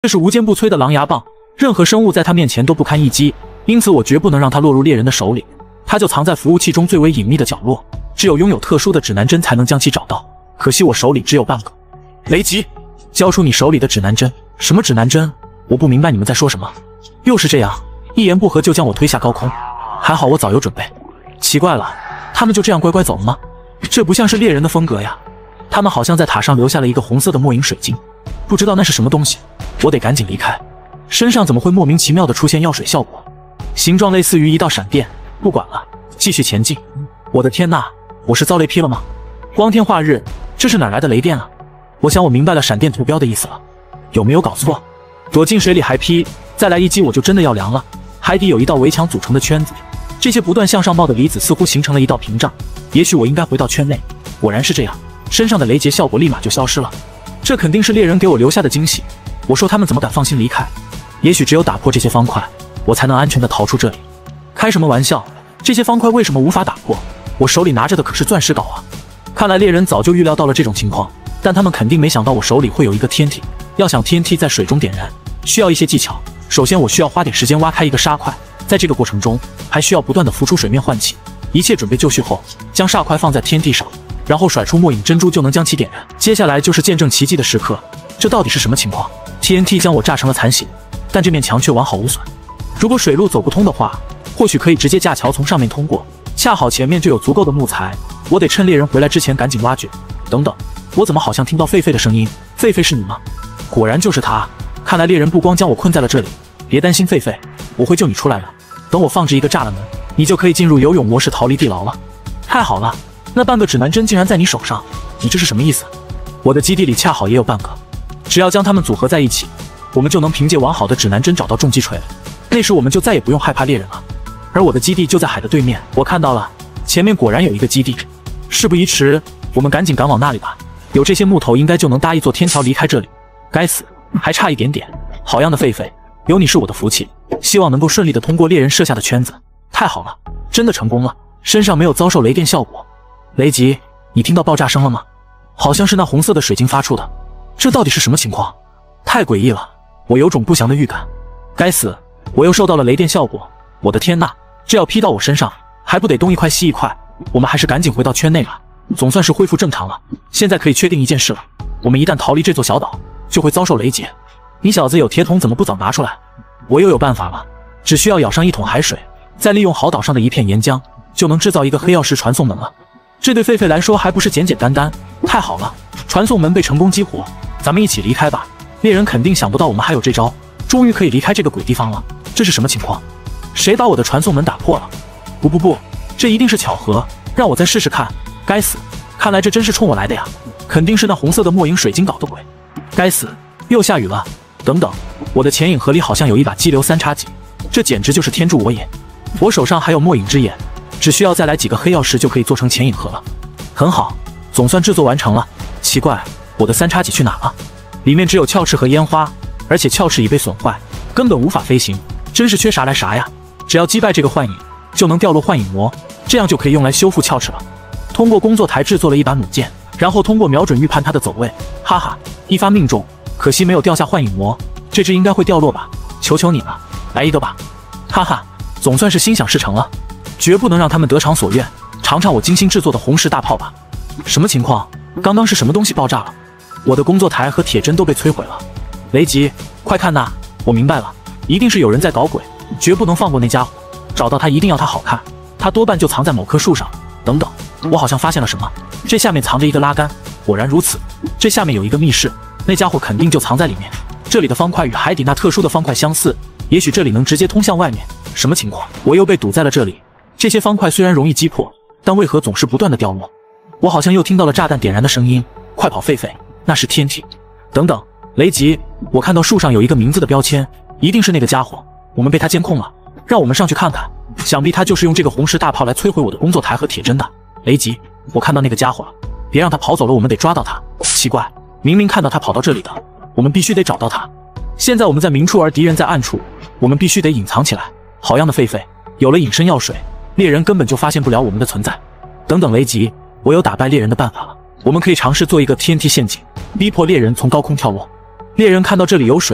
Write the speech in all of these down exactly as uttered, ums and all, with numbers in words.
这是无坚不摧的狼牙棒，任何生物在它面前都不堪一击，因此我绝不能让它落入猎人的手里。它就藏在服务器中最为隐秘的角落，只有拥有特殊的指南针才能将其找到。可惜我手里只有半个。雷吉，交出你手里的指南针。什么指南针？我不明白你们在说什么。又是这样，一言不合就将我推下高空。还好我早有准备。奇怪了，他们就这样乖乖走了吗？这不像是猎人的风格呀。他们好像在塔上留下了一个红色的末影水晶，不知道那是什么东西。我得赶紧离开。身上怎么会莫名其妙的出现药水效果？形状类似于一道闪电。不管了，继续前进。我的天呐，我是遭雷劈了吗？光天化日，这是哪来的雷电啊？我想我明白了闪电图标的意思了。有没有搞错？躲进水里还劈，再来一击我就真的要凉了。海底有一道围墙组成的圈子，这些不断向上冒的离子似乎形成了一道屏障。也许我应该回到圈内。果然是这样，身上的雷劫效果立马就消失了。这肯定是猎人给我留下的惊喜。我说他们怎么敢放心离开？也许只有打破这些方块，我才能安全地逃出这里。开什么玩笑？这些方块为什么无法打破？我手里拿着的可是钻石镐啊！看来猎人早就预料到了这种情况，但他们肯定没想到我手里会有一个 T N T。要想 T N T 在水中点燃，需要一些技巧。首先我需要花点时间挖开一个沙块，在这个过程中还需要不断的浮出水面换气。一切准备就绪后，将沙块放在 T N T 上，然后甩出末影珍珠就能将其点燃。接下来就是见证奇迹的时刻。这到底是什么情况？ T N T 将我炸成了残血，但这面墙却完好无损。如果水路走不通的话，或许可以直接架桥从上面通过。恰好前面就有足够的木材，我得趁猎人回来之前赶紧挖掘。等等，我怎么好像听到狒狒的声音？狒狒是你吗？果然就是他。看来猎人不光将我困在了这里。别担心狒狒，我会救你出来的。等我放置一个栅栏门，你就可以进入游泳模式逃离地牢了。太好了，那半个指南针竟然在你手上，你这是什么意思？我的基地里恰好也有半个，只要将它们组合在一起，我们就能凭借完好的指南针找到重击锤了。那时我们就再也不用害怕猎人了。而我的基地就在海的对面，我看到了，前面果然有一个基地。事不宜迟，我们赶紧赶往那里吧。有这些木头应该就能搭一座天桥离开这里。该死，还差一点点。好样的狒狒，有你是我的福气，希望能够顺利的通过猎人设下的圈子。太好了，真的成功了，身上没有遭受雷电效果。雷吉，你听到爆炸声了吗？好像是那红色的水晶发出的。这到底是什么情况？太诡异了，我有种不祥的预感。该死，我又受到了雷电效果。我的天呐，这要劈到我身上，还不得东一块西一块。我们还是赶紧回到圈内吧，总算是恢复正常了。现在可以确定一件事了，我们一旦逃离这座小岛，就会遭受雷劫。你小子有铁桶怎么不早拿出来？我又有办法了，只需要舀上一桶海水，再利用好岛上的一片岩浆，就能制造一个黑曜石传送门了。这对狒狒来说还不是简简单单？太好了，传送门被成功激活，咱们一起离开吧。猎人肯定想不到我们还有这招，终于可以离开这个鬼地方了。这是什么情况？谁把我的传送门打破了？不不不，这一定是巧合，让我再试试看。该死，看来这真是冲我来的呀，肯定是那红色的末影水晶搞的鬼。该死，又下雨了。等等，我的潜影盒里好像有一把激流三叉戟，这简直就是天助我也。我手上还有末影之眼，只需要再来几个黑曜石就可以做成潜影盒了。很好，总算制作完成了。奇怪，我的三叉戟去哪了？里面只有鞘翅和烟花，而且鞘翅已被损坏，根本无法飞行，真是缺啥来啥呀。只要击败这个幻影，就能掉落幻影魔，这样就可以用来修复鞘翅了。通过工作台制作了一把弩箭，然后通过瞄准预判它的走位，哈哈，一发命中。可惜没有掉下幻影魔，这只应该会掉落吧？求求你了，来一个吧！哈哈，总算是心想事成了，绝不能让他们得偿所愿，尝尝我精心制作的红石大炮吧！什么情况？刚刚是什么东西爆炸了？我的工作台和铁针都被摧毁了。雷吉，快看呐！我明白了，一定是有人在搞鬼，绝不能放过那家伙。找到他，一定要他好看，他多半就藏在某棵树上。等等，我好像发现了什么，这下面藏着一个拉杆。果然如此，这下面有一个密室。那家伙肯定就藏在里面。这里的方块与海底那特殊的方块相似，也许这里能直接通向外面。什么情况？我又被堵在了这里。这些方块虽然容易击破，但为何总是不断的掉落？我好像又听到了炸弹点燃的声音。快跑，狒狒，那是 T N T。等等，雷吉，我看到树上有一个名字的标签，一定是那个家伙。我们被他监控了，让我们上去看看。想必他就是用这个红石大炮来摧毁我的工作台和铁针的。雷吉，我看到那个家伙了，别让他跑走了，我们得抓到他。奇怪，明明看到他跑到这里的，我们必须得找到他。现在我们在明处，而敌人在暗处，我们必须得隐藏起来。好样的，狒狒，有了隐身药水，猎人根本就发现不了我们的存在。等等，雷吉，我有打败猎人的办法了。我们可以尝试做一个 T N T 陷阱，逼迫猎人从高空跳落。猎人看到这里有水，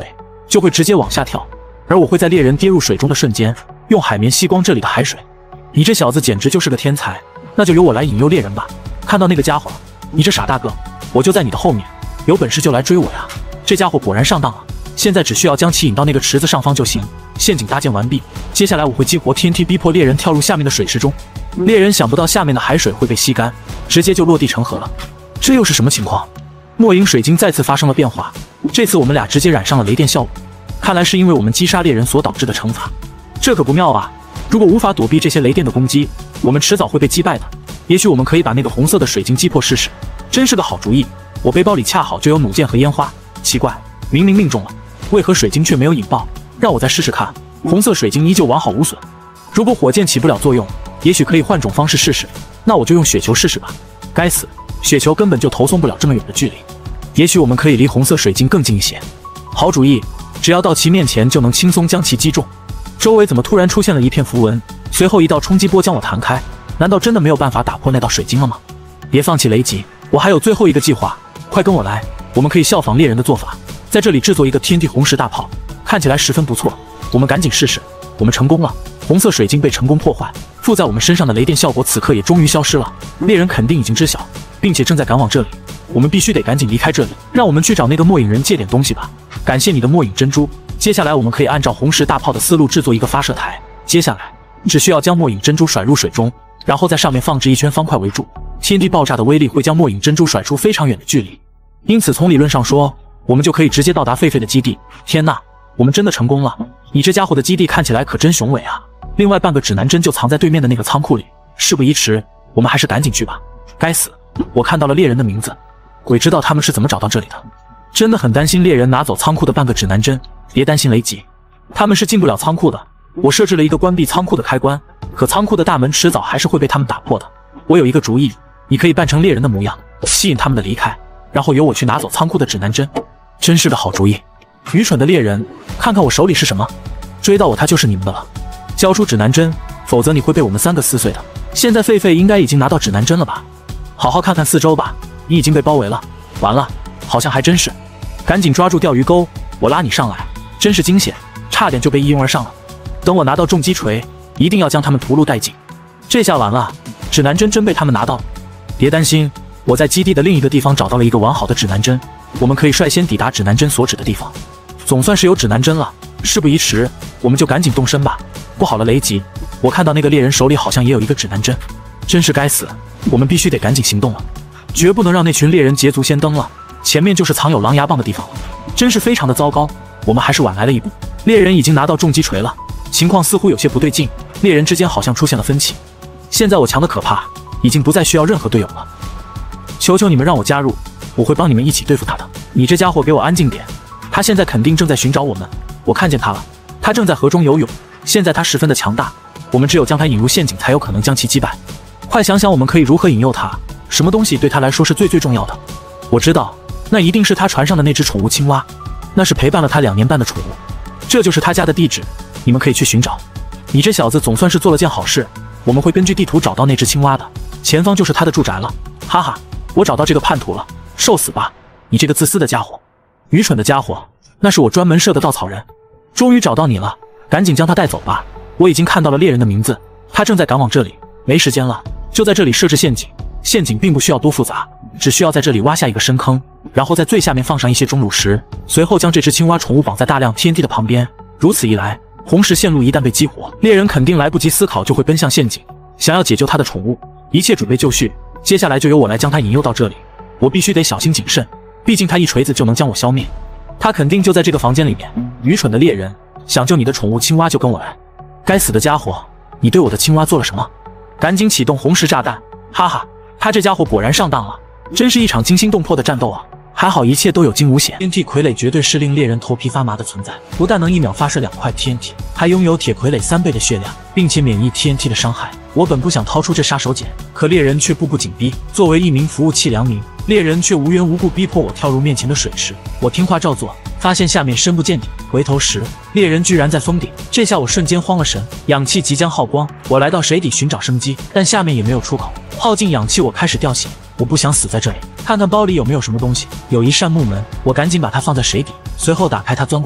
就会直接往下跳，而我会在猎人跌入水中的瞬间，用海绵吸光这里的海水。你这小子简直就是个天才，那就由我来引诱猎人吧。看到那个家伙了？你这傻大个，我就在你的后面，有本事就来追我呀！这家伙果然上当了，现在只需要将其引到那个池子上方就行。陷阱搭建完毕，接下来我会激活 T N T 逼迫猎人跳入下面的水池中。猎人想不到下面的海水会被吸干，直接就落地成河了。这又是什么情况？末影水晶再次发生了变化，这次我们俩直接染上了雷电效果，看来是因为我们击杀猎人所导致的惩罚。这可不妙啊！如果无法躲避这些雷电的攻击，我们迟早会被击败的。也许我们可以把那个红色的水晶击破试试，真是个好主意。我背包里恰好就有弩箭和烟花，奇怪，明明命中了，为何水晶却没有引爆？让我再试试看。红色水晶依旧完好无损。如果火箭起不了作用，也许可以换种方式试试。那我就用雪球试试吧。该死，雪球根本就投送不了这么远的距离。也许我们可以离红色水晶更近一些。好主意，只要到其面前就能轻松将其击中。周围怎么突然出现了一片符文？随后一道冲击波将我弹开。难道真的没有办法打破那道水晶了吗？别放弃雷吉，我还有最后一个计划，快跟我来。我们可以效仿猎人的做法，在这里制作一个 T N T 红石大炮，看起来十分不错。我们赶紧试试。我们成功了，红色水晶被成功破坏，附在我们身上的雷电效果此刻也终于消失了。猎人肯定已经知晓，并且正在赶往这里。我们必须得赶紧离开这里，让我们去找那个末影人借点东西吧。感谢你的末影珍珠。接下来我们可以按照红石大炮的思路制作一个发射台。接下来只需要将末影珍珠甩入水中，然后在上面放置一圈方块围住。T N T 爆炸的威力会将末影珍珠甩出非常远的距离，因此从理论上说，我们就可以直接到达狒狒的基地。天哪，我们真的成功了！你这家伙的基地看起来可真雄伟啊！另外半个指南针就藏在对面的那个仓库里。事不宜迟，我们还是赶紧去吧。该死，我看到了猎人的名字，鬼知道他们是怎么找到这里的。真的很担心猎人拿走仓库的半个指南针。别担心雷吉，他们是进不了仓库的。我设置了一个关闭仓库的开关，可仓库的大门迟早还是会被他们打破的。我有一个主意，你可以扮成猎人的模样，吸引他们的离开，然后由我去拿走仓库的指南针。真是个好主意。愚蠢的猎人，看看我手里是什么，追到我他就是你们的了。交出指南针，否则你会被我们三个撕碎的。现在狒狒应该已经拿到指南针了吧？好好看看四周吧，你已经被包围了。完了，好像还真是。赶紧抓住钓鱼钩，我拉你上来。真是惊险，差点就被一拥而上了。等我拿到重击锤，一定要将他们屠戮殆尽。这下完了，指南针真被他们拿到了。别担心，我在基地的另一个地方找到了一个完好的指南针，我们可以率先抵达指南针所指的地方。总算是有指南针了，事不宜迟，我们就赶紧动身吧。不好了，雷吉，我看到那个猎人手里好像也有一个指南针，真是该死，我们必须得赶紧行动了，绝不能让那群猎人捷足先登了。前面就是藏有狼牙棒的地方了，真是非常的糟糕，我们还是晚来了一步。猎人已经拿到重击锤了，情况似乎有些不对劲，猎人之间好像出现了分歧。现在我强的可怕，已经不再需要任何队友了。求求你们让我加入，我会帮你们一起对付他的。你这家伙给我安静点，他现在肯定正在寻找我们。我看见他了，他正在河中游泳，现在他十分的强大，我们只有将他引入陷阱才有可能将其击败。快想想我们可以如何引诱他，什么东西对他来说是最最重要的。我知道，那一定是他船上的那只宠物青蛙，那是陪伴了他两年半的宠物，这就是他家的地址，你们可以去寻找。你这小子总算是做了件好事，我们会根据地图找到那只青蛙的，前方就是他的住宅了。哈哈，我找到这个叛徒了，受死吧，你这个自私的家伙，愚蠢的家伙，那是我专门设的稻草人。终于找到你了，赶紧将他带走吧。我已经看到了猎人的名字，他正在赶往这里，没时间了，就在这里设置陷阱。陷阱并不需要多复杂，只需要在这里挖下一个深坑，然后在最下面放上一些钟乳石，随后将这只青蛙宠物绑在大量 T N T 的旁边。如此一来，红石线路一旦被激活，猎人肯定来不及思考就会奔向陷阱，想要解救他的宠物。一切准备就绪，接下来就由我来将他引诱到这里。我必须得小心谨慎，毕竟他一锤子就能将我消灭。他肯定就在这个房间里面。愚蠢的猎人，想救你的宠物青蛙就跟我来。该死的家伙，你对我的青蛙做了什么？赶紧启动红石炸弹！哈哈，他这家伙果然上当了，真是一场惊心动魄的战斗啊！还好一切都有惊无险。T N T 傀儡绝对是令猎人头皮发麻的存在，不但能一秒发射两块 T N T， 还拥有铁傀儡三倍的血量，并且免疫 T N T 的伤害。我本不想掏出这杀手锏，可猎人却步步紧逼。作为一名服务器良民，猎人却无缘无故逼迫我跳入面前的水池。我听话照做，发现下面深不见底，回头时猎人居然在峰顶，这下我瞬间慌了神，氧气即将耗光。我来到水底寻找生机，但下面也没有出口，耗尽氧气，我开始掉血。我不想死在这里，看看包里有没有什么东西。有一扇木门，我赶紧把它放在水底，随后打开它钻过去。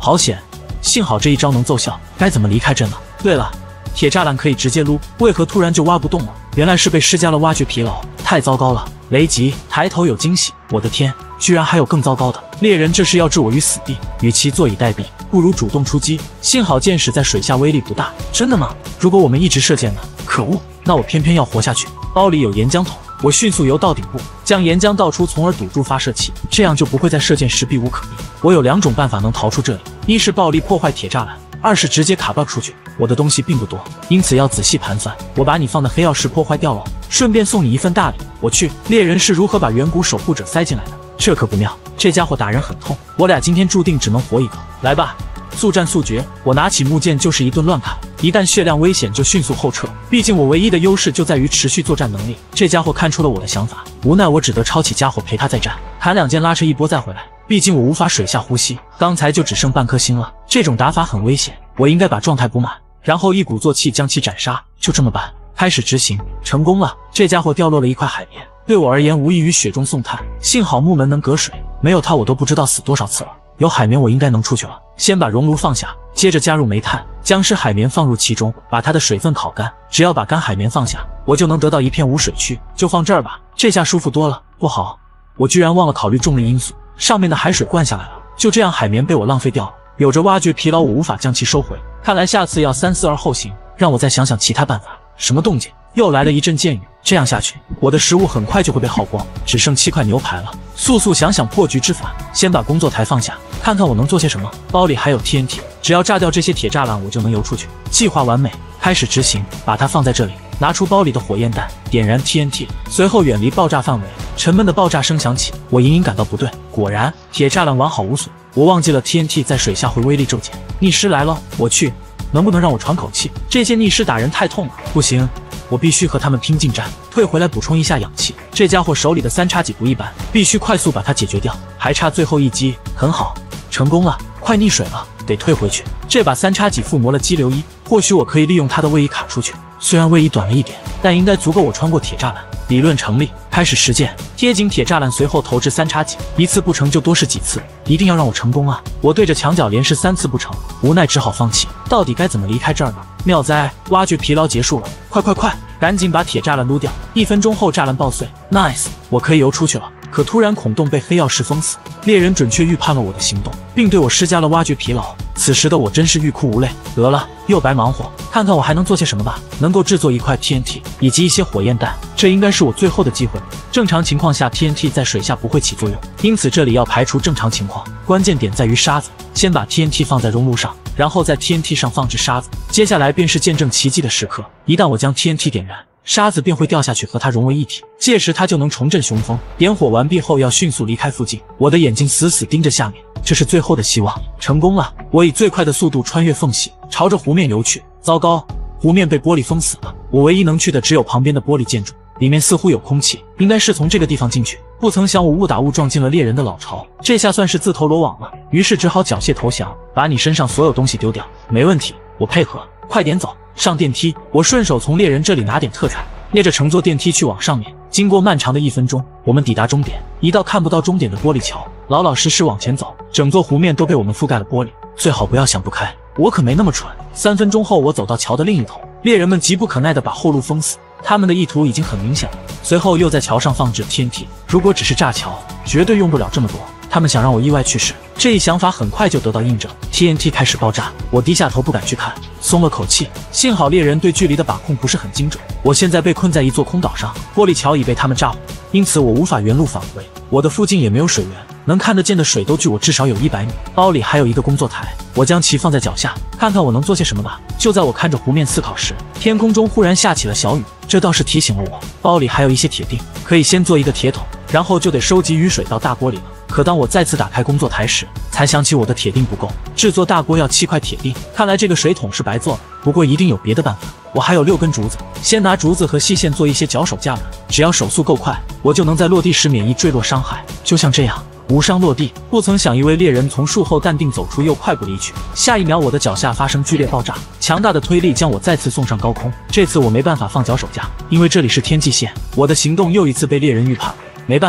好险！幸好这一招能奏效。该怎么离开这呢？对了，铁栅栏可以直接撸，为何突然就挖不动了？原来是被施加了挖掘疲劳，太糟糕了！雷吉抬头有惊喜，我的天，居然还有更糟糕的！猎人这是要置我于死地，与其坐以待毙，不如主动出击。幸好箭矢在水下威力不大。真的吗？如果我们一直射箭呢？可恶！那我偏偏要活下去。包里有岩浆桶，我迅速游到顶部，将岩浆倒出，从而堵住发射器，这样就不会在射箭时避无可避。我有两种办法能逃出这里：一是暴力破坏铁栅栏，二是直接卡 bug 出去。我的东西并不多，因此要仔细盘算。我把你放的黑曜石破坏掉了，顺便送你一份大礼。我去，猎人是如何把远古守护者塞进来的？这可不妙，这家伙打人很痛，我俩今天注定只能活一个。来吧，速战速决！我拿起木剑就是一顿乱砍，一旦血量危险就迅速后撤。毕竟我唯一的优势就在于持续作战能力。这家伙看出了我的想法，无奈我只得抄起家伙陪他再战，砍两剑拉扯一波再回来。毕竟我无法水下呼吸，刚才就只剩半颗心了。这种打法很危险，我应该把状态补满，然后一鼓作气将其斩杀。就这么办，开始执行，成功了。这家伙掉落了一块海绵，对我而言无异于雪中送炭。幸好木门能隔水，没有它我都不知道死多少次了。有海绵我应该能出去了。先把熔炉放下，接着加入煤炭，将湿海绵放入其中，把它的水分烤干。只要把干海绵放下，我就能得到一片无水区。就放这儿吧，这下舒服多了。不好，我居然忘了考虑重力因素，上面的海水灌下来了。就这样，海绵被我浪费掉了。有着挖掘疲劳，我无法将其收回。看来下次要三思而后行，让我再想想其他办法。什么动静？又来了一阵箭雨。这样下去，我的食物很快就会被耗光，只剩七块牛排了。速速想想破局之法，先把工作台放下，看看我能做些什么。包里还有 T N T， 只要炸掉这些铁栅栏，我就能游出去。计划完美，开始执行。把它放在这里，拿出包里的火焰弹，点燃 T N T， 随后远离爆炸范围。沉闷的爆炸声响起，我隐隐感到不对。果然，铁栅栏完好无损。我忘记了 T N T 在水下会威力骤减。逆尸来了，我去，能不能让我喘口气？这些逆尸打人太痛了，不行，我必须和他们拼近战。退回来补充一下氧气。这家伙手里的三叉戟不一般，必须快速把它解决掉。还差最后一击，很好，成功了。快溺水了，得退回去。这把三叉戟附魔了激流衣，或许我可以利用它的位移卡出去。虽然位移短了一点，但应该足够我穿过铁栅栏。理论成立，开始实践。贴紧铁栅栏，随后投掷三叉戟，一次不成就多试几次，一定要让我成功啊！我对着墙角连试三次不成，无奈只好放弃。到底该怎么离开这儿呢？妙哉，挖掘疲劳结束了！快快快，赶紧把铁栅栏撸掉！一分钟后栅栏爆碎 ，nice， 我可以游出去了。可突然孔洞被黑曜石封死，猎人准确预判了我的行动，并对我施加了挖掘疲劳。此时的我真是欲哭无泪。得了，又白忙活，看看我还能做些什么吧。能够制作一块 T N T 以及一些火焰弹，这应该是我最后的机会。正常情况下 T N T 在水下不会起作用，因此这里要排除正常情况。关键点在于沙子，先把 T N T 放在熔炉上，然后在 T N T 上放置沙子，接下来便是见证奇迹的时刻。一旦我将 T N T 点燃，沙子便会掉下去和它融为一体，届时它就能重振雄风。点火完毕后要迅速离开附近，我的眼睛死死盯着下面，这是最后的希望。成功了，我以最快的速度穿越缝隙，朝着湖面游去。糟糕，湖面被玻璃封死了，我唯一能去的只有旁边的玻璃建筑，里面似乎有空气，应该是从这个地方进去。不曾想我误打误撞进了猎人的老巢，这下算是自投罗网了，于是只好缴械投降，把你身上所有东西丢掉。没问题，我配合。快点走，上电梯。我顺手从猎人这里拿点特产，捏着乘坐电梯去往上面。经过漫长的一分钟，我们抵达终点，一道看不到终点的玻璃桥，老老实实往前走，整座湖面都被我们覆盖了玻璃，最好不要想不开，我可没那么蠢。三分钟后，我走到桥的另一头，猎人们急不可耐地把后路封死，他们的意图已经很明显了。随后又在桥上放置 T N T， 如果只是炸桥，绝对用不了这么多。他们想让我意外去世，这一想法很快就得到印证。T N T 开始爆炸，我低下头不敢去看，松了口气。幸好猎人对距离的把控不是很精准。我现在被困在一座空岛上，玻璃桥已被他们炸毁，因此我无法原路返回。我的附近也没有水源，能看得见的水都距我至少有一百米。包里还有一个工作台，我将其放在脚下，看看我能做些什么吧。就在我看着湖面思考时，天空中忽然下起了小雨，这倒是提醒了我。包里还有一些铁锭，可以先做一个铁桶，然后就得收集雨水到大锅里了。可当我再次打开工作台时，才想起我的铁锭不够，制作大锅要七块铁锭，看来这个水桶是白做了。不过一定有别的办法。我还有六根竹子，先拿竹子和细线做一些脚手架板，只要手速够快，我就能在落地时免疫坠落伤害，就像这样无伤落地。不曾想，一位猎人从树后淡定走出，又快步离去。下一秒，我的脚下发生剧烈爆炸，强大的推力将我再次送上高空。这次我没办法放脚手架，因为这里是天际线。我的行动又一次被猎人预判了。没办法，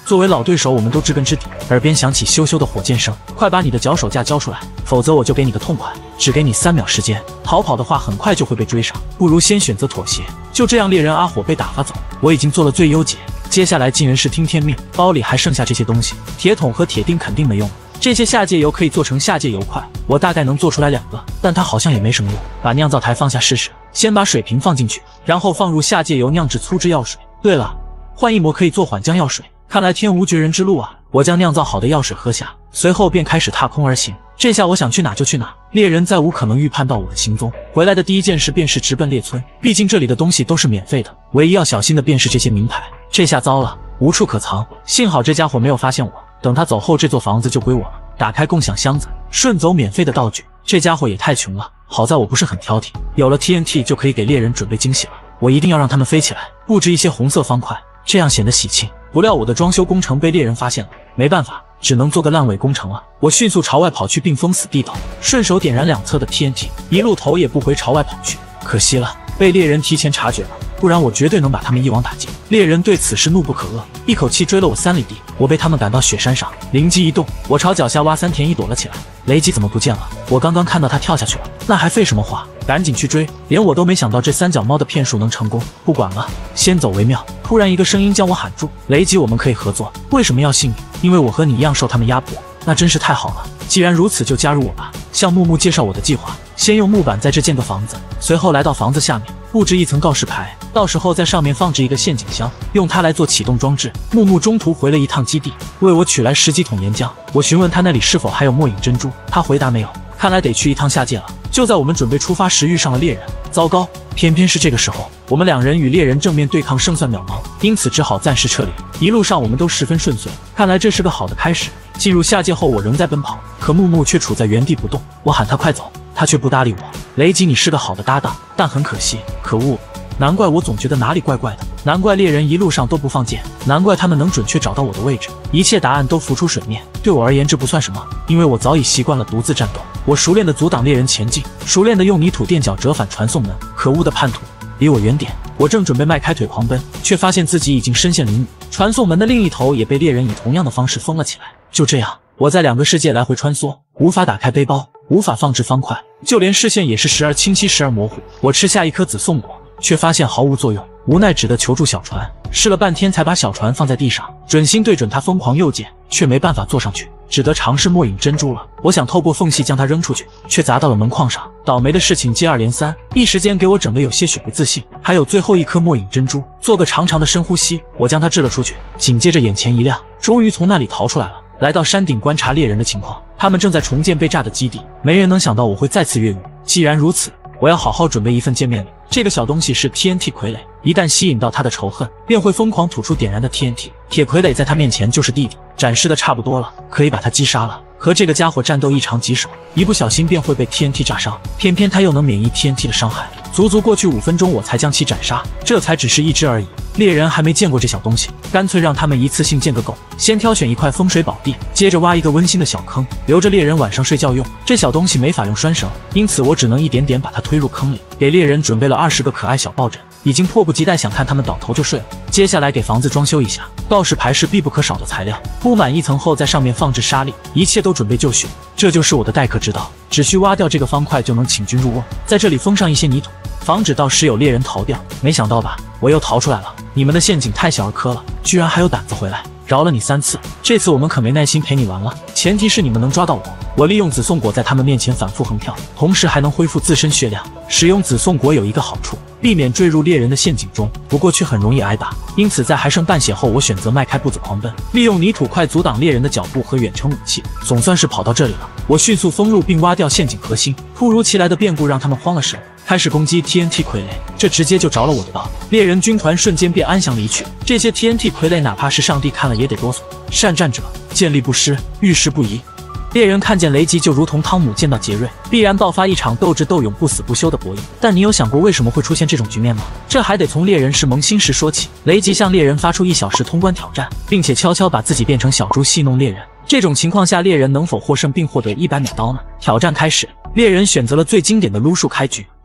作为老对手，我们都知根知底。耳边响起咻咻的火箭声，快把你的脚手架交出来，否则我就给你个痛快。只给你三秒时间，逃跑的话很快就会被追上，不如先选择妥协。就这样，猎人阿火被打发走，我已经做了最优解。接下来尽人事听天命，包里还剩下这些东西，铁桶和铁钉肯定没用了。这些下界油可以做成下界油块，我大概能做出来两个，但它好像也没什么用。把酿造台放下试试，先把水瓶放进去，然后放入下界油酿制粗制药水。对了，换一模可以做缓降药水。看来天无绝人之路啊！我将酿造好的药水喝下，随后便开始踏空而行。这下我想去哪就去哪，猎人再无可能预判到我的行踪。回来的第一件事便是直奔猎村，毕竟这里的东西都是免费的，唯一要小心的便是这些名牌。这下糟了，无处可藏。幸好这家伙没有发现我，等他走后，这座房子就归我了。打开共享箱子，顺走免费的道具。这家伙也太穷了，好在我不是很挑剔，有了 T N T 就可以给猎人准备惊喜了。我一定要让他们飞起来，布置一些红色方块，这样显得喜庆。不料我的装修工程被猎人发现了，没办法，只能做个烂尾工程了。我迅速朝外跑去，并封死地道，顺手点燃两侧的 T N T， 一路头也不回朝外跑去。可惜了，被猎人提前察觉了，不然我绝对能把他们一网打尽。猎人对此事怒不可遏，一口气追了我三里地。我被他们赶到雪山上，灵机一动，我朝脚下挖三田一躲了起来。雷吉怎么不见了？我刚刚看到他跳下去了，那还废什么话？赶紧去追！连我都没想到这三脚猫的骗术能成功。不管了，先走为妙。突然一个声音将我喊住：雷吉，我们可以合作。为什么要信你？因为我和你一样受他们压迫。那真是太好了，既然如此，就加入我吧。向木木介绍我的计划，先用木板在这建个房子，随后来到房子下面布置一层告示牌，到时候在上面放置一个陷阱箱，用它来做启动装置。木木中途回了一趟基地，为我取来十几桶岩浆。我询问他那里是否还有末影珍珠，他回答没有，看来得去一趟下界了。就在我们准备出发时，遇上了猎人。糟糕，偏偏是这个时候，我们两人与猎人正面对抗，胜算渺茫，因此只好暂时撤离。一路上我们都十分顺遂，看来这是个好的开始。进入下界后，我仍在奔跑，可木木却处在原地不动。我喊他快走，他却不搭理我。雷吉，你是个好的搭档，但很可惜。可恶，难怪我总觉得哪里怪怪的，难怪猎人一路上都不放箭，难怪他们能准确找到我的位置。一切答案都浮出水面。对我而言这不算什么，因为我早已习惯了独自战斗。我熟练地阻挡猎人前进，熟练地用泥土垫脚折返传送门。可恶的叛徒，离我远点！我正准备迈开腿狂奔，却发现自己已经身陷囹圄。传送门的另一头也被猎人以同样的方式封了起来。就这样，我在两个世界来回穿梭，无法打开背包，无法放置方块，就连视线也是时而清晰时而模糊。我吃下一颗紫宋果，却发现毫无作用，无奈只得求助小船。试了半天才把小船放在地上，准心对准它疯狂右键，却没办法坐上去，只得尝试末影珍珠了。我想透过缝隙将它扔出去，却砸到了门框上。倒霉的事情接二连三，一时间给我整得有些许不自信。还有最后一颗末影珍珠，做个长长的深呼吸，我将它掷了出去。紧接着眼前一亮，终于从那里逃出来了。来到山顶观察猎人的情况，他们正在重建被炸的基地。没人能想到我会再次越狱。既然如此，我要好好准备一份见面礼。这个小东西是 T N T 傀儡，一旦吸引到他的仇恨，便会疯狂吐出点燃的 T N T。铁傀儡在他面前就是弟弟，展示的差不多了，可以把他击杀了。和这个家伙战斗异常棘手，一不小心便会被 T N T 炸伤，偏偏他又能免疫 T N T 的伤害。足足过去五分钟，我才将其斩杀，这才只是一只而已。猎人还没见过这小东西，干脆让他们一次性见个够。先挑选一块风水宝地，接着挖一个温馨的小坑，留着猎人晚上睡觉用。这小东西没法用拴绳，因此我只能一点点把它推入坑里。给猎人准备了二十个可爱小抱枕，已经迫不及待想看他们倒头就睡了。接下来给房子装修一下，告示牌是必不可少的材料，铺满一层后在上面放置沙粒，一切都准备就绪。这就是我的待客之道，只需挖掉这个方块就能请君入瓮，在这里封上一些泥土，防止到时有猎人逃掉。没想到吧，我又逃出来了。你们的陷阱太小儿科了，居然还有胆子回来，饶了你三次，这次我们可没耐心陪你玩了。前提是你们能抓到我。我利用紫宋果在他们面前反复横跳，同时还能恢复自身血量。使用紫宋果有一个好处，避免坠入猎人的陷阱中，不过却很容易挨打。因此在还剩半血后，我选择迈开步子狂奔，利用泥土块阻挡猎人的脚步和远程武器。总算是跑到这里了，我迅速封入并挖掉陷阱核心。突如其来的变故让他们慌了神，开始攻击 T N T 傀儡，这直接就着了我的道。猎人军团瞬间便安详离去。这些 T N T 傀儡哪怕是上帝看了也得哆嗦。善战者见利不失，遇事不疑。猎人看见雷吉就如同汤姆见到杰瑞，必然爆发一场斗智斗勇、不死不休的博弈。但你有想过为什么会出现这种局面吗？这还得从猎人是萌新时说起。雷吉向猎人发出一小时通关挑战，并且悄悄把自己变成小猪戏弄猎人。这种情况下，猎人能否获胜并获得一百秒刀呢？挑战开始，猎人选择了最经典的撸树开局，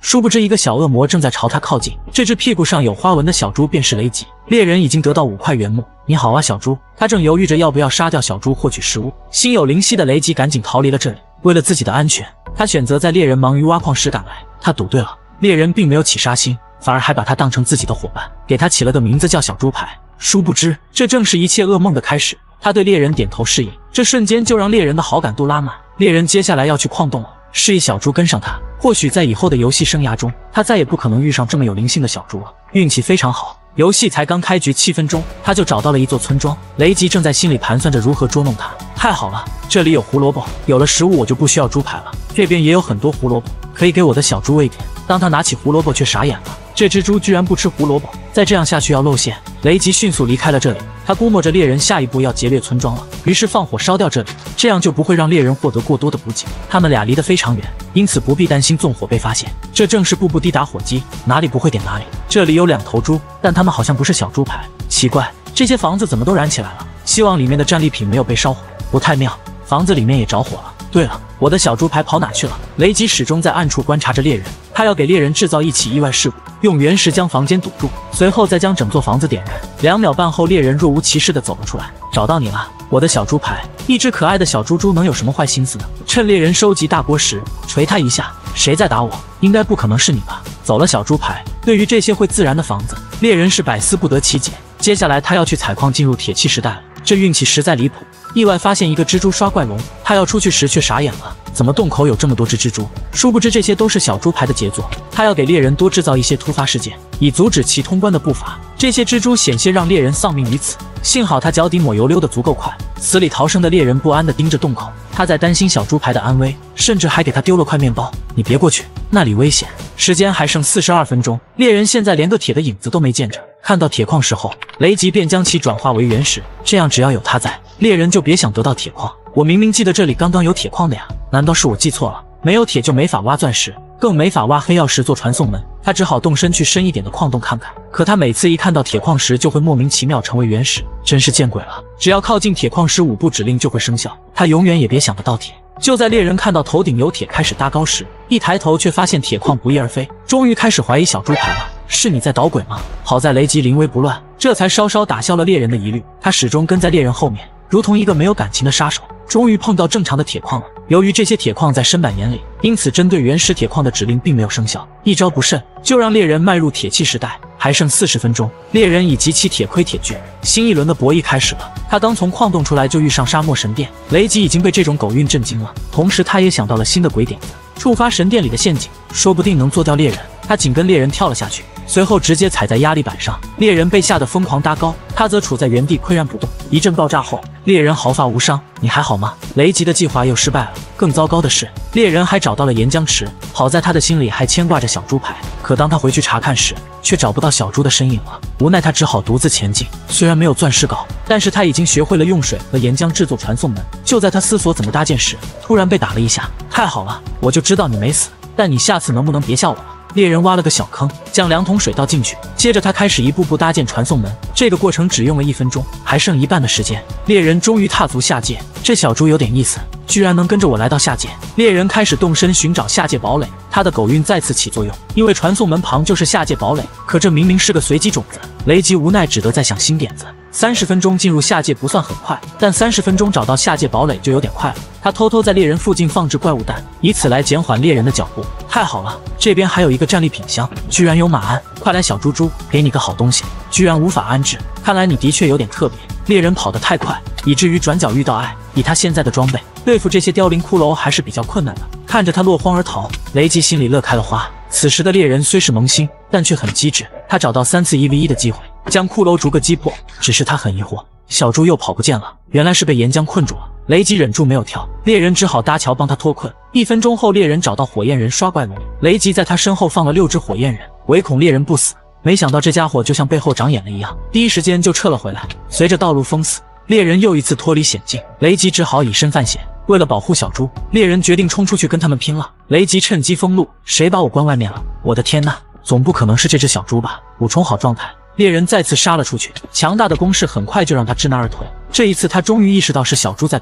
殊不知一个小恶魔正在朝他靠近。这只屁股上有花纹的小猪便是雷吉。猎人已经得到五块原木。你好啊，小猪。他正犹豫着要不要杀掉小猪获取食物。心有灵犀的雷吉赶紧逃离了这里。为了自己的安全，他选择在猎人忙于挖矿时赶来。他赌对了，猎人并没有起杀心，反而还把他当成自己的伙伴，给他起了个名字叫小猪排。殊不知，这正是一切噩梦的开始。他对猎人点头示意，这瞬间就让猎人的好感度拉满。猎人接下来要去矿洞了，示意小猪跟上他。或许在以后的游戏生涯中，他再也不可能遇上这么有灵性的小猪了。运气非常好，游戏才刚开局七分钟，他就找到了一座村庄。雷吉正在心里盘算着如何捉弄他。太好了，这里有胡萝卜，有了食物我就不需要猪排了。这边也有很多胡萝卜，可以给我的小猪喂点。当他拿起胡萝卜，却傻眼了。这只猪居然不吃胡萝卜，再这样下去要露馅。雷吉迅速离开了这里，他估摸着猎人下一步要劫掠村庄了，于是放火烧掉这里，这样就不会让猎人获得过多的补给。他们俩离得非常远，因此不必担心纵火被发现。这正是步步滴打火机，哪里不会点哪里。这里有两头猪，但它们好像不是小猪排。奇怪，这些房子怎么都燃起来了？希望里面的战利品没有被烧毁。不太妙，房子里面也着火了。对了，我的小猪排跑哪去了？雷吉始终在暗处观察着猎人，他要给猎人制造一起意外事故，用原石将房间堵住，随后再将整座房子点燃。两秒半后，猎人若无其事地走了出来。找到你了，我的小猪排。一只可爱的小猪猪能有什么坏心思呢？趁猎人收集大锅时，捶他一下。谁在打我？应该不可能是你吧？走了，小猪排。对于这些会自燃的房子，猎人是百思不得其解。接下来他要去采矿，进入铁器时代了。这运气实在离谱，意外发现一个蜘蛛刷怪龙。他要出去时却傻眼了，怎么洞口有这么多只蜘蛛？殊不知这些都是小猪排的杰作。他要给猎人多制造一些突发事件，以阻止其通关的步伐。这些蜘蛛险些让猎人丧命于此，幸好他脚底抹油溜得足够快。死里逃生的猎人不安地盯着洞口，他在担心小猪排的安危，甚至还给他丢了块面包。你别过去，那里危险。时间还剩四十二分钟，猎人现在连个铁的影子都没见着。看到铁矿石后，雷吉便将其转化为原石，这样只要有他在，猎人就别想得到铁矿。我明明记得这里刚刚有铁矿的呀，难道是我记错了？没有铁就没法挖钻石，更没法挖黑曜石做传送门。他只好动身去深一点的矿洞看看。可他每次一看到铁矿石，就会莫名其妙成为原石，真是见鬼了！只要靠近铁矿石，五步指令就会生效，他永远也别想得到铁。就在猎人看到头顶有铁开始搭高时，一抬头却发现铁矿不翼而飞，终于开始怀疑小猪排了。是你在捣鬼吗？好在雷吉临危不乱，这才稍稍打消了猎人的疑虑。他始终跟在猎人后面，如同一个没有感情的杀手。终于碰到正常的铁矿了。由于这些铁矿在申版眼里，因此针对原始铁矿的指令并没有生效。一招不慎，就让猎人迈入铁器时代。还剩四十分钟，猎人已集齐铁盔铁具，新一轮的博弈开始了。他刚从矿洞出来，就遇上沙漠神殿。雷吉已经被这种狗运震惊了，同时他也想到了新的鬼点子，触发神殿里的陷阱，说不定能做掉猎人。他紧跟猎人跳了下去，随后直接踩在压力板上，猎人被吓得疯狂搭高，他则处在原地岿然不动。一阵爆炸后，猎人毫发无伤。你还好吗？雷吉的计划又失败了。更糟糕的是，猎人还找到了岩浆池，好在他的心里还牵挂着小猪排。可当他回去查看时，却找不到小猪的身影了。无奈他只好独自前进。虽然没有钻石镐，但是他已经学会了用水和岩浆制作传送门。就在他思索怎么搭建时，突然被打了一下。太好了，我就知道你没死，但你下次能不能别吓我了？猎人挖了个小坑，将两桶水倒进去，接着他开始一步步搭建传送门。这个过程只用了一分钟，还剩一半的时间。猎人终于踏足下界，这小猪有点意思，居然能跟着我来到下界。猎人开始动身寻找下界堡垒，他的狗运再次起作用，因为传送门旁就是下界堡垒。可这明明是个随机种子，雷吉无奈只得再想新点子。三十分钟进入下界不算很快，但三十分钟找到下界堡垒就有点快了。他偷偷在猎人附近放置怪物弹，以此来减缓猎人的脚步。太好了，这边还有一个战利品箱，居然有马鞍！快来，小猪猪，给你个好东西！居然无法安置，看来你的确有点特别。猎人跑得太快，以至于转角遇到爱。以他现在的装备，对付这些凋零骷髅还是比较困难的。看着他落荒而逃，雷吉心里乐开了花。此时的猎人虽是萌新，但却很机智。他找到三次一 v 一的机会，将骷髅逐个击破。只是他很疑惑，小猪又跑不见了，原来是被岩浆困住了。雷吉忍住没有跳，猎人只好搭桥帮他脱困。一分钟后，猎人找到火焰人刷怪龙，雷吉在他身后放了六只火焰人，唯恐猎人不死。没想到这家伙就像背后长眼了一样，第一时间就撤了回来。随着道路封死，猎人又一次脱离险境，雷吉只好以身犯险。为了保护小猪，猎人决定冲出去跟他们拼了。雷吉趁机封路，谁把我关外面了？我的天哪，总不可能是这只小猪吧？补充好状态，猎人再次杀了出去，强大的攻势很快就让他知难而退。这一次他终于意识到是小猪在捣鬼，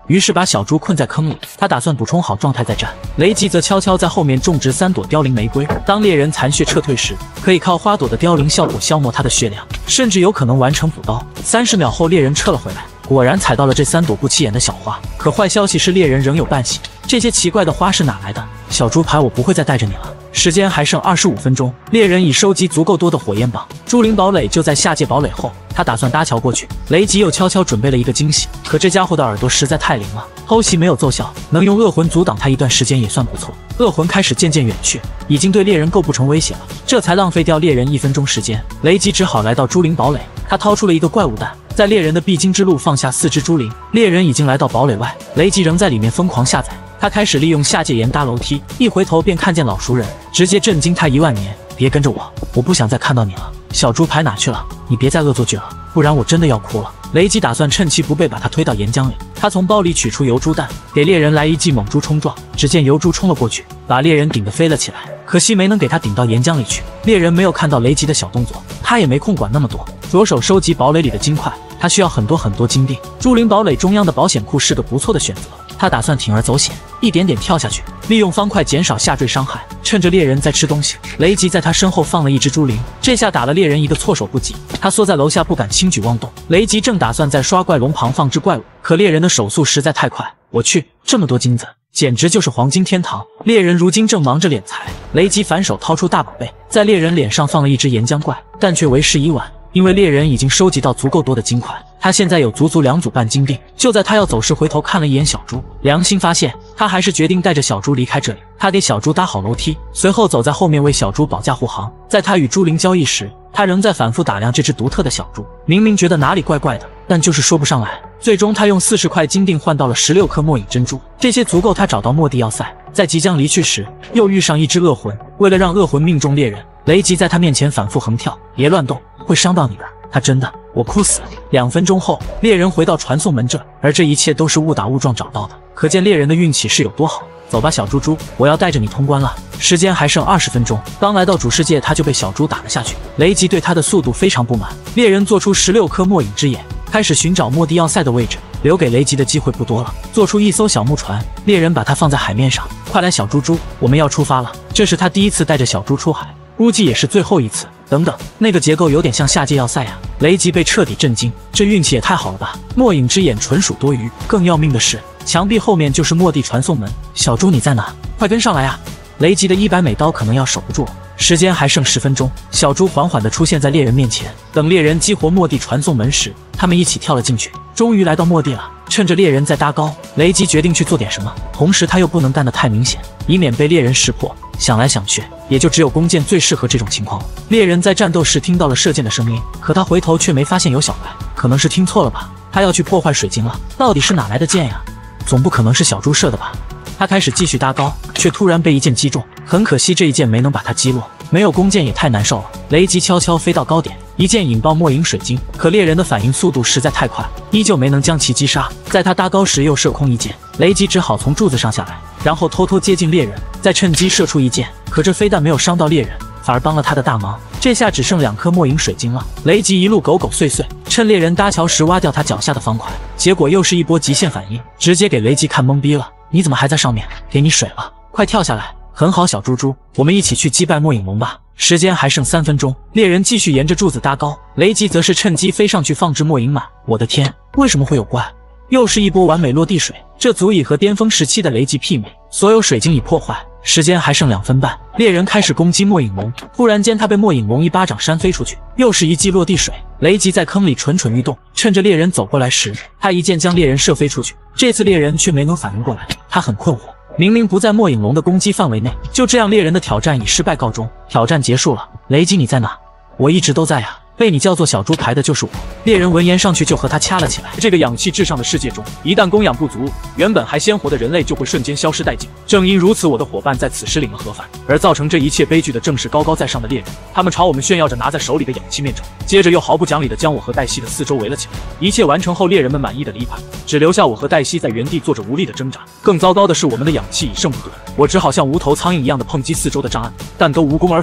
于是把小猪困在坑里。他打算补充好状态再战。雷吉则悄悄在后面种植三朵凋零玫瑰，当猎人残血撤退时，可以靠花朵的凋零效果消磨他的血量，甚至有可能完成补刀。三十秒后，猎人撤了回来。 果然踩到了这三朵不起眼的小花，可坏消息是猎人仍有半血。这些奇怪的花是哪来的？小猪排，我不会再带着你了。时间还剩二十五分钟，猎人已收集足够多的火焰棒。朱灵堡垒就在下界堡垒后，他打算搭桥过去。雷吉又悄悄准备了一个惊喜，可这家伙的耳朵实在太灵了，偷袭没有奏效，能用恶魂阻挡他一段时间也算不错。恶魂开始渐渐远去，已经对猎人构不成威胁了，这才浪费掉猎人一分钟时间。雷吉只好来到朱灵堡垒，他掏出了一个怪物蛋。 在猎人的必经之路放下四只猪灵，猎人已经来到堡垒外，雷吉仍在里面疯狂下载。他开始利用下界岩搭楼梯，一回头便看见老熟人，直接震惊他一万年。别跟着我，我不想再看到你了。小猪排哪去了？你别再恶作剧了，不然我真的要哭了。雷吉打算趁其不备把他推到岩浆里。他从包里取出油猪弹，给猎人来一记猛猪冲撞。只见油猪冲了过去，把猎人顶得飞了起来。可惜没能给他顶到岩浆里去。猎人没有看到雷吉的小动作，他也没空管那么多，着手收集堡垒里的金块。 他需要很多很多金锭，朱灵堡垒中央的保险库是个不错的选择。他打算铤而走险，一点点跳下去，利用方块减少下坠伤害。趁着猎人在吃东西，雷吉在他身后放了一只猪灵，这下打了猎人一个措手不及。他缩在楼下不敢轻举妄动。雷吉正打算在刷怪龙旁放只怪物，可猎人的手速实在太快。我去，这么多金子，简直就是黄金天堂！猎人如今正忙着敛财，雷吉反手掏出大宝贝，在猎人脸上放了一只岩浆怪，但却为时已晚。 因为猎人已经收集到足够多的金块，他现在有足足两组半金锭。就在他要走时，回头看了一眼小猪，良心发现，他还是决定带着小猪离开这里。他给小猪搭好楼梯，随后走在后面为小猪保驾护航。在他与猪灵交易时，他仍在反复打量这只独特的小猪，明明觉得哪里怪怪的，但就是说不上来。最终，他用四十块金锭换到了十六颗末影珍珠，这些足够他找到末地要塞。在即将离去时，又遇上一只恶魂。为了让恶魂命中猎人，雷吉在他面前反复横跳，别乱动，会伤到你的。 他真的，我哭死了。两分钟后，猎人回到传送门这，而这一切都是误打误撞找到的，可见猎人的运气是有多好。走吧，小猪猪，我要带着你通关了。时间还剩二十分钟，刚来到主世界，他就被小猪打了下去。雷吉对他的速度非常不满。猎人做出十六颗末影之眼，开始寻找末地要塞的位置。留给雷吉的机会不多了，做出一艘小木船，猎人把它放在海面上。快来，小猪猪，我们要出发了。这是他第一次带着小猪出海。 估计也是最后一次。等等，那个结构有点像下界要塞呀！雷吉被彻底震惊，这运气也太好了吧！末影之眼纯属多余，更要命的是，墙壁后面就是末地传送门。小猪你在哪？快跟上来啊！雷吉的一百美刀可能要守不住了。时间还剩十分钟，小猪缓缓地出现在猎人面前。等猎人激活末地传送门时，他们一起跳了进去。终于来到末地了。趁着猎人在搭高，雷吉决定去做点什么，同时他又不能干得太明显，以免被猎人识破。 想来想去，也就只有弓箭最适合这种情况了。猎人在战斗时听到了射箭的声音，可他回头却没发现有小白，可能是听错了吧？他要去破坏水晶了，到底是哪来的箭呀？总不可能是小猪射的吧？他开始继续搭高，却突然被一箭击中，很可惜这一箭没能把他击落。没有弓箭也太难受了。雷吉悄悄飞到高点，一箭引爆末影水晶，可猎人的反应速度实在太快，依旧没能将其击杀。在他搭高时又射空一箭，雷吉只好从柱子上下来，然后偷偷接近猎人，再趁机射出一箭。可这飞弹没有伤到猎人，反而帮了他的大忙。这下只剩两颗末影水晶了。雷吉一路狗狗碎碎，趁猎人搭桥时挖掉他脚下的方块，结果又是一波极限反应，直接给雷吉看懵逼了。你怎么还在上面？给你水了，快跳下来！很好，小猪猪，我们一起去击败末影龙吧。时间还剩三分钟，猎人继续沿着柱子搭高，雷吉则是趁机飞上去放置末影马。我的天，为什么会有怪？又是一波完美落地水，这足以和巅峰时期的雷吉媲美。所有水晶已破坏，时间还剩两分半，猎人开始攻击末影龙。突然间，他被末影龙一巴掌扇飞出去，又是一记落地水。雷吉在坑里蠢蠢欲动，趁着猎人走过来时，他一箭将猎人射飞出去。这次猎人却没能反应过来，他很困惑。明明不在末影龙的攻击范围内，就这样猎人的挑战以失败告终。挑战结束了，雷吉你在哪？我一直都在呀。被你叫做小猪排的就是我。猎人闻言上去就和他掐了起来。 这个氧气至上的世界中，一旦供氧不足，原本还鲜活的人类就会瞬间消失殆尽。正因如此，我的伙伴在此时领了盒饭，而造成这一切悲剧的正是高高在上的猎人。他们朝我们炫耀着拿在手里的氧气面罩，接着又毫不讲理地将我和黛西的四周围了起来。一切完成后，猎人们满意的离开，只留下我和黛西在原地做着无力的挣扎。更糟糕的是，我们的氧气已剩不多，我只好像无头苍蝇一样的碰击四周的障碍，但都无功而返。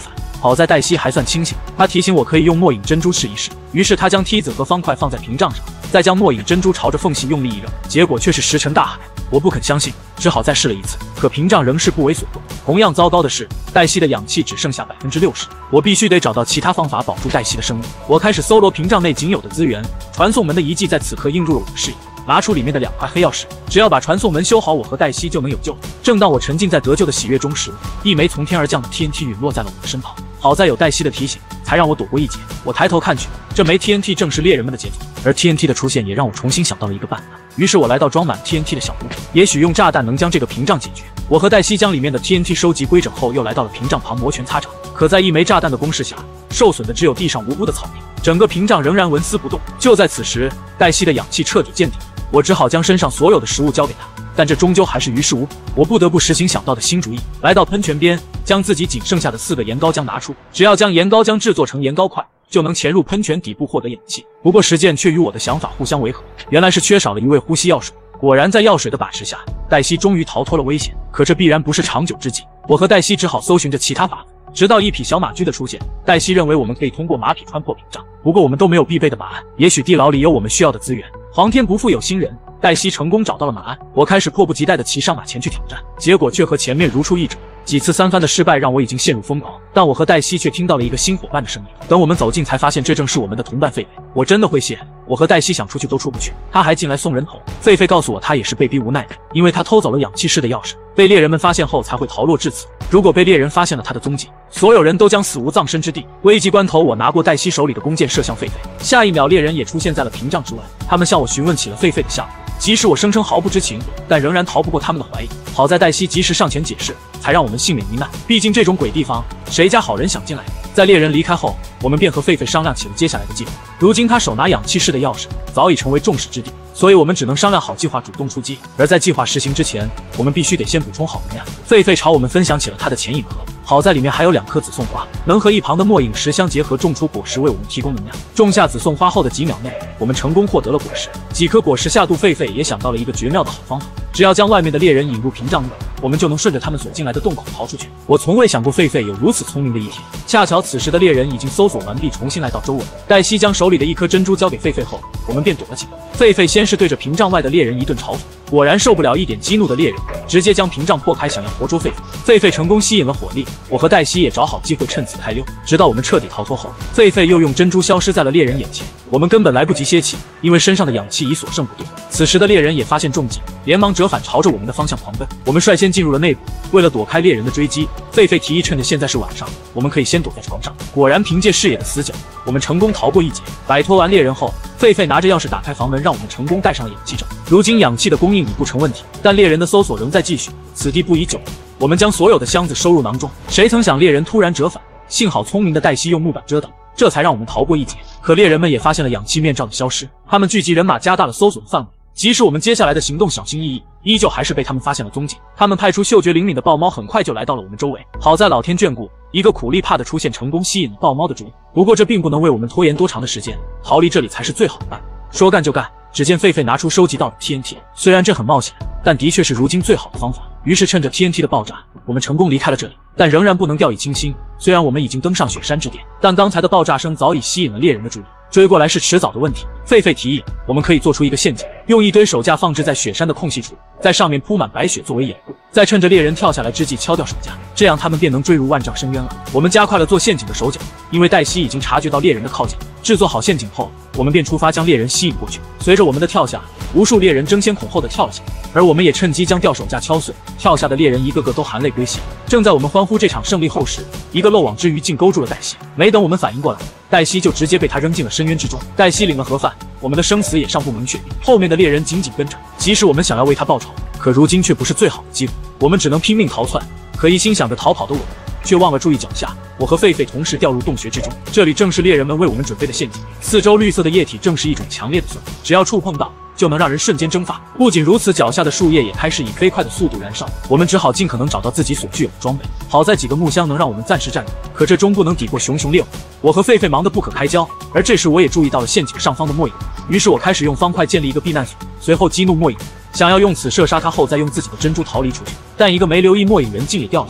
好在黛西还算清醒，她提醒我可以用末影珍珠试一试。于是她将梯子和方块放在屏障上，再将末影珍珠朝着缝隙用力一扔，结果却是石沉大海。我不肯相信，只好再试了一次，可屏障仍是不为所动。同样糟糕的是，黛西的氧气只剩下百分之六十，我必须得找到其他方法保住黛西的生命。我开始搜罗屏障内仅有的资源，传送门的遗迹在此刻映入了我的视野。拿出里面的两块黑曜石，只要把传送门修好，我和黛西就能有救。正当我沉浸在得救的喜悦中时，一枚从天而降的 T N T 陨落在了我的身旁。好在有黛西的提醒，才让我躲过一劫。我抬头看去，这枚 T N T 正是猎人们的杰作，而 T N T 的出现也让我重新想到了一个办法。于是我来到装满 T N T 的小屋，也许用炸弹能将这个屏障解决。我和黛西将里面的 T N T 收集规整后，又来到了屏障旁摩拳擦掌。可在一枚炸弹的攻势下，受损的只有地上无辜的草坪，整个屏障仍然纹丝不动。就在此时，黛西的氧气彻底见底。我只好将身上所有的食物交给他，但这终究还是于事无补。我不得不实行想到的新主意，来到喷泉边，将自己仅剩下的四个岩膏浆拿出，只要将岩膏浆制作成岩膏块，就能潜入喷泉底部获得氧气。不过实践却与我的想法互相违和，原来是缺少了一味呼吸药水。果然，在药水的把持下，黛西终于逃脱了危险。可这必然不是长久之计，我和黛西只好搜寻着其他法子。直到一匹小马驹的出现，黛西认为我们可以通过马匹穿破屏障，不过我们都没有必备的马鞍，也许地牢里有我们需要的资源。皇天不负有心人，黛西成功找到了马鞍，我开始迫不及待地骑上马前去挑战，结果却和前面如出一辙。几次三番的失败让我已经陷入疯狂，但我和黛西却听到了一个新伙伴的声音。等我们走近，才发现这正是我们的同伴狒狒。我真的会谢，我和黛西想出去都出不去，他还进来送人头。狒狒告诉我，他也是被逼无奈的，因为他偷走了氧气室的钥匙，被猎人们发现后才会逃落至此。如果被猎人发现了他的踪迹，所有人都将死无葬身之地。危急关头，我拿过黛西手里的弓箭射向狒狒，下一秒猎人也出现在了屏障之外，他们向我询问起了狒狒的下落。即使我声称毫不知情，但仍然逃不过他们的怀疑。好在黛西及时上前解释，才让我们幸免于难。毕竟这种鬼地方，谁家好人想进来？在猎人离开后，我们便和狒狒商量起了接下来的计划。如今他手拿氧气室的钥匙，早已成为众矢之的，所以我们只能商量好计划，主动出击。而在计划实行之前，我们必须得先补充好能量。狒狒朝我们分享起了他的潜饮盒，好在里面还有两颗紫宋花，能和一旁的末影石相结合，种出果实为我们提供能量。种下紫宋花后的几秒内，我们成功获得了果实。几颗果实下肚，狒狒也想到了一个绝妙的好方法，只要将外面的猎人引入屏障内，我们就能顺着他们所进来的洞口逃出去。我从未想过狒狒有如此聪明的一天。恰巧此时的猎人已经搜索完毕，重新来到周围。黛西将手里的一颗珍珠交给狒狒后，我们便躲了起来。狒狒先是对着屏障外的猎人一顿嘲讽，果然受不了一点激怒的猎人，直接将屏障破开，想要活捉狒狒。狒狒成功吸引了火力，我和黛西也找好机会趁此开溜。直到我们彻底逃脱后，狒狒又用珍珠消失在了猎人眼前，我们根本来不及歇气，因为身上的氧气已所剩不多。此时的猎人也发现中计，连忙折返朝着我们的方向狂奔。我们率先进入了内部，为了躲开猎人的追击，狒狒提议趁着现在是晚上，我们可以先躲在床上。果然凭借视野的死角，我们成功逃过一劫。摆脱完猎人后，狒狒拿着钥匙打开房门，让我们成功带上了氧气罩。如今氧气的供应已不成问题，但猎人的搜索仍在继续。此地不宜久留，我们将所有的箱子收入囊中。谁曾想猎人突然折返，幸好聪明的黛西用木板遮挡，这才让我们逃过一劫。可猎人们也发现了氧气面罩的消失，他们聚集人马，加大了搜索的范围。即使我们接下来的行动小心翼翼，依旧还是被他们发现了踪迹。他们派出嗅觉灵敏的豹猫，很快就来到了我们周围。好在老天眷顾，一个苦力怕的出现成功吸引了豹猫的注意。不过这并不能为我们拖延多长的时间，逃离这里才是最好的办法。说干就干，只见狒狒拿出收集到的 T N T， 虽然这很冒险，但的确是如今最好的方法。于是趁着 T N T 的爆炸，我们成功离开了这里，但仍然不能掉以轻心。虽然我们已经登上雪山之巅，但刚才的爆炸声早已吸引了猎人的注意，追过来是迟早的问题。狒狒提议，我们可以做出一个陷阱，用一堆手架放置在雪山的空隙处，在上面铺满白雪作为掩护，再趁着猎人跳下来之际敲掉手架，这样他们便能坠入万丈深渊了。我们加快了做陷阱的手脚，因为黛西已经察觉到猎人的靠近。制作好陷阱后，我们便出发将猎人吸引过去。随着我们的跳下，无数猎人争先恐后的跳了下来，而我们也趁机将吊手架敲碎。跳下的猎人一个个都含泪归西。正在我们欢呼这场胜利后时，一个漏网之鱼竟勾住了黛西。没等我们反应过来，黛西就直接被他扔进了深渊之中。黛西领了盒饭，我们的生死也尚不明确，后面的猎人紧紧跟着。即使我们想要为他报仇，可如今却不是最好的机会，我们只能拼命逃窜。可一心想着逃跑的我们，却忘了注意脚下。我和狒狒同时掉入洞穴之中，这里正是猎人们为我们准备的陷阱。四周绿色的液体正是一种强烈的酸，只要触碰到，就能让人瞬间蒸发。不仅如此，脚下的树叶也开始以飞快的速度燃烧。我们只好尽可能找到自己所具有的装备。好在几个木箱能让我们暂时站住，可这终不能抵过熊熊烈火。我和狒狒忙得不可开交，而这时我也注意到了陷阱上方的末影。于是我开始用方块建立一个避难所，随后激怒末影，想要用此射杀他后再用自己的珍珠逃离出去。但一个没留意，末影人竟也掉了下来。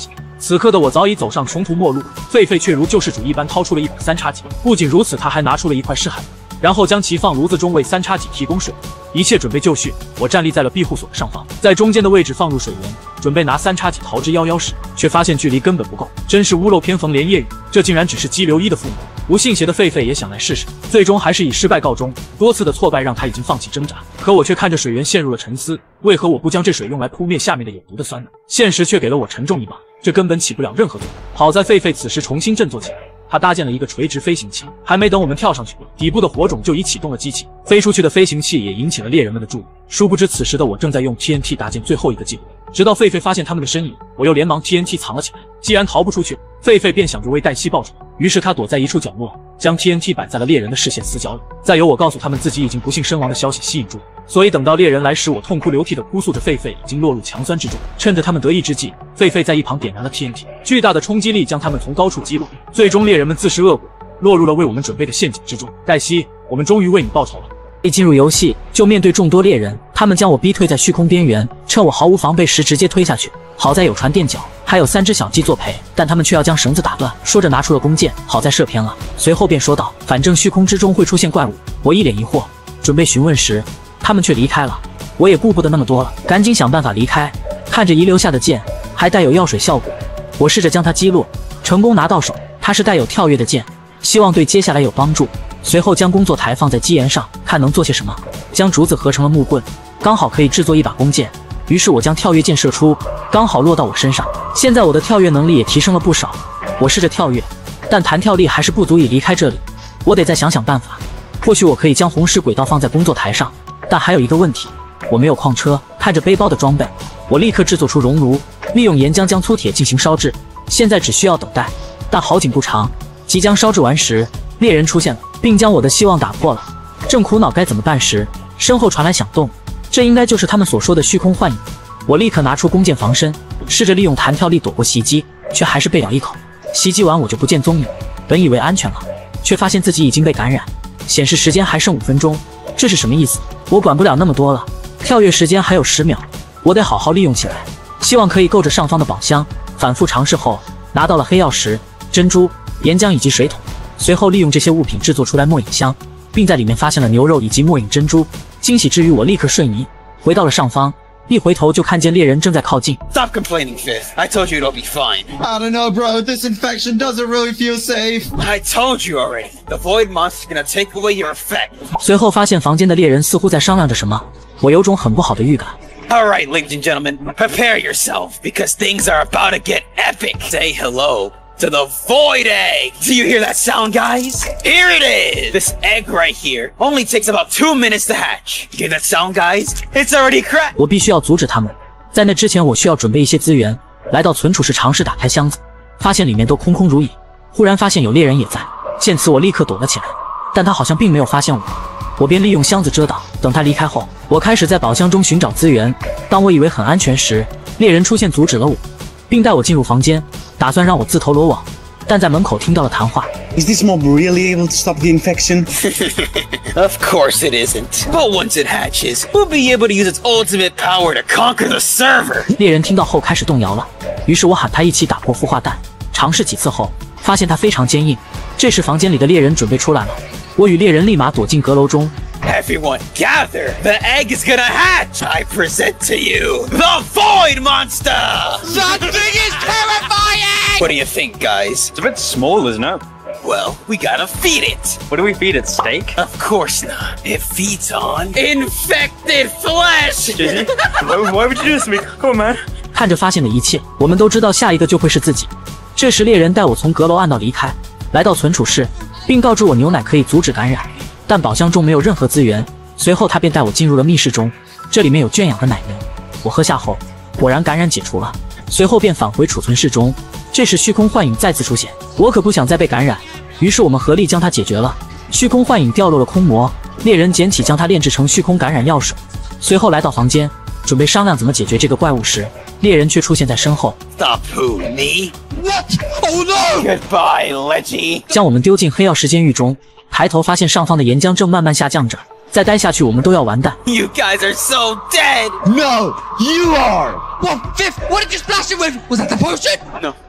此刻的我早已走上穷途末路，狒狒却如救世主一般掏出了一把三叉戟。不仅如此，他还拿出了一块湿海绵，然后将其放炉子中为三叉戟提供水。一切准备就绪，我站立在了庇护所的上方，在中间的位置放入水源，准备拿三叉戟逃之夭夭时，却发现距离根本不够，真是屋漏偏逢连夜雨，这竟然只是激流一的父母。不信邪的狒狒也想来试试，最终还是以失败告终。多次的挫败让他已经放弃挣扎，可我却看着水源陷入了沉思。为何我不将这水用来扑灭下面的有毒的酸呢？现实却给了我沉重一棒，这根本起不了任何作用。好在狒狒此时重新振作起来，他搭建了一个垂直飞行器，还没等我们跳上去，底部的火种就已启动了机器，飞出去的飞行器也引起了猎人们的注意。殊不知此时的我正在用 T N T 搭建最后一个计划，直到狒狒发现他们的身影，我又连忙 T N T 藏了起来。既然逃不出去，狒狒便想着为黛西报仇，于是他躲在一处角落，将 T N T 摆在了猎人的视线死角里，再由我告诉他们自己已经不幸身亡的消息吸引住。所以等到猎人来时，我痛哭流涕的哭诉着狒狒已经落入强酸之中。趁着他们得意之际，狒狒在一旁点燃了 T N T， 巨大的冲击力将他们从高处击落，最终猎人们自食恶果，落入了为我们准备的陷阱之中。黛西，我们终于为你报仇了。 一进入游戏就面对众多猎人，他们将我逼退在虚空边缘，趁我毫无防备时直接推下去。好在有传垫脚，还有三只小鸡作陪，但他们却要将绳子打断。说着拿出了弓箭，好在射偏了。随后便说道：“反正虚空之中会出现怪物。”我一脸疑惑，准备询问时，他们却离开了。我也顾不得那么多了，赶紧想办法离开。看着遗留下的剑，还带有药水效果，我试着将它击落，成功拿到手。它是带有跳跃的剑，希望对接下来有帮助。随后将工作台放在基岩上，看能做些什么。将竹子合成了木棍，刚好可以制作一把弓箭。于是我将跳跃箭射出，刚好落到我身上。现在我的跳跃能力也提升了不少。我试着跳跃，但弹跳力还是不足以离开这里。我得再想想办法，或许我可以将红石轨道放在工作台上。但还有一个问题，我没有矿车。看着背包的装备，我立刻制作出熔炉，利用岩浆将粗铁进行烧制。现在只需要等待。但好景不长，即将烧制完时，猎人出现了，并将我的希望打破了。正苦恼该怎么办时，身后传来响动，这应该就是他们所说的虚空幻影。我立刻拿出弓箭防身，试着利用弹跳力躲过袭击，却还是被咬一口。袭击完我就不见踪影，本以为安全了，却发现自己已经被感染，显示时间还剩五分钟。这是什么意思？我管不了那么多了，跳跃时间还有十秒，我得好好利用起来，希望可以够着上方的宝箱。反复尝试后，拿到了黑曜石、珍珠、岩浆以及水桶。随后利用这些物品制作出来墨影箱，并在里面发现了牛肉以及墨影珍珠。惊喜之余，我立刻瞬移回到了上方，一回头就看见猎人正在靠近。 Stop complaining, Fifth. I told you it'll be fine. I don't know, bro. This infection doesn't really feel safe. I told you already. The Void Monster's gonna take away your effect. 随后发现房间的猎人似乎在商量着什么，我有种很不好的预感。 Alright, ladies and gentlemen, prepare yourself, because things are about to get epic. Say hello to the Void Egg! Do you hear that sound, guys? Here it is! This egg right here only takes about two minutes to hatch. You hear that sound, guys? It's already cracked! 我必须要阻止他们。在那之前，我需要准备一些资源。来到存储室，尝试打开箱子，发现里面都空空如也。忽然发现有猎人也在，见此我立刻躲了起来，但他好像并没有发现我。我便利用箱子遮挡，等他离开后，我开始在宝箱中寻找资源。当我以为很安全时，猎人出现阻止了我，并带我进入房间，打算让我自投罗网，但在门口听到了谈话。 Is this mob really able to stop the infection? Of course it isn't. But once it hatches, we'll be able to use its ultimate power to conquer the server. 猎人听到后开始动摇了，于是我喊他一起打破孵化蛋。尝试几次后，发现它非常坚硬。这时房间里的猎人准备出来了，我与猎人立马躲进阁楼中。 Everyone gather! The egg is gonna hatch! I present to you the Void Monster! That thing is terrifying! What do you think, guys? It's a bit small, isn't it? Well, we gotta feed it! What do we feed it? Steak? Of course not. It feeds on infected flesh! why, why would you do this to me? Come on, man. 看着发现的一切，我们都知道下一个就会是自己。这时猎人带我从阁楼暗道离开，来到存储室，并告知我牛奶可以阻止感染。 但宝箱中没有任何资源，随后他便带我进入了密室中，这里面有圈养的奶牛。我喝下后，果然感染解除了，随后便返回储存室中。这时虚空幻影再次出现，我可不想再被感染，于是我们合力将它解决了。虚空幻影掉落了空魔，猎人捡起将它炼制成虚空感染药水，随后来到房间，准备商量怎么解决这个怪物时，猎人却出现在身后。 Stop who, me? What? Oh no! Goodbye, Leggy. 将我们丢进黑曜石监狱中。 抬头发现上方的岩浆正慢慢下降着，再待下去我们都要完蛋。 You guys are so dead. No, you are. Whoa, Fifth, what did you splash it with? Was that the potion? No,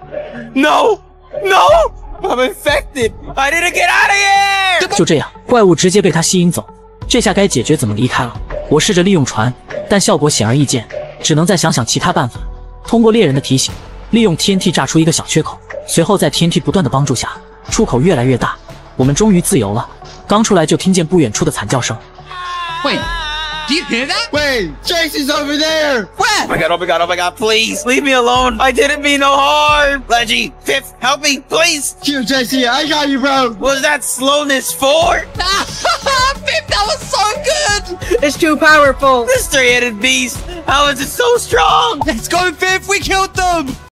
No! No! I'm infected! I need to get out of here! 就这样，怪物直接被他吸引走。这下该解决怎么离开了。我试着利用船，但效果显而易见，只能再想想其他办法。通过猎人的提醒，利用 T N T 炸出一个小缺口，随后在 T N T 不断的帮助下，出口越来越大，我们终于自由了。刚出来就听见不远处的惨叫声。 Wait, do you hear that? Wait, Jason's over there! Oh my god, oh my god, oh my god, please! Leave me alone! I didn't mean no harm! Leggy, Fifth, help me, please! Here, J C, I got you, bro! What was that slowness for? Fifth, that was so good! It's too powerful. This three-headed beast! How is it so strong? Let's go, Fifth, we killed them!